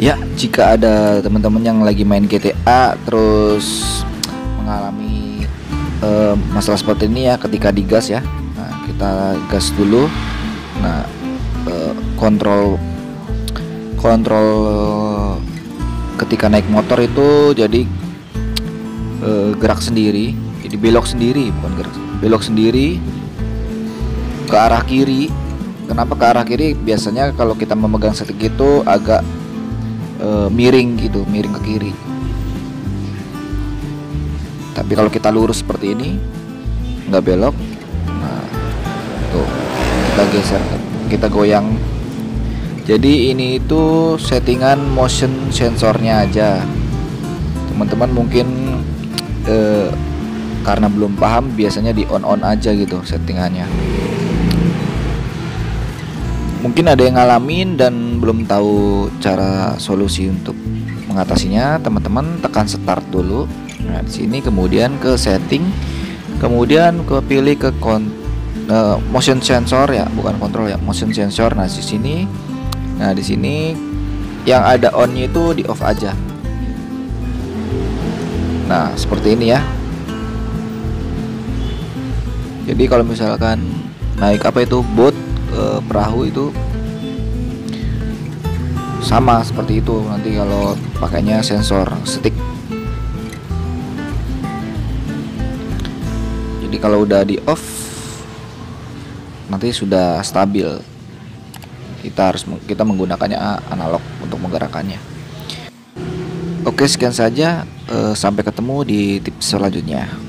Ya, jika ada teman-teman yang lagi main GTA terus mengalami masalah seperti ini ya, ketika digas ya. Nah, kita gas dulu. Nah, kontrol kontrol ketika naik motor itu jadi gerak sendiri, jadi belok sendiri, bukan gerak, belok sendiri ke arah kiri. Kenapa ke arah kiri? Biasanya kalau kita memegang setik itu agak miring gitu, miring ke kiri. Tapi kalau kita lurus seperti ini, nggak belok, nah tuh kita geser, kita goyang. Jadi ini itu settingan motion sensornya aja. Teman-teman mungkin karena belum paham, biasanya di on aja gitu settingannya. Mungkin ada yang ngalamin dan belum tahu cara solusi untuk mengatasinya. Teman-teman tekan start dulu. Nah, di sini kemudian ke setting, kemudian ke pilih ke motion sensor ya, bukan kontrol ya, motion sensor. Nah, di sini, nah di sini yang ada on-nya itu di off aja. Nah, seperti ini ya. Jadi kalau misalkan naik apa itu boat, perahu itu sama seperti itu nanti kalau pakainya sensor stick. Jadi kalau udah di off nanti sudah stabil. Kita menggunakannya analog untuk menggerakkannya. Oke, sekian saja, sampai ketemu di tips selanjutnya.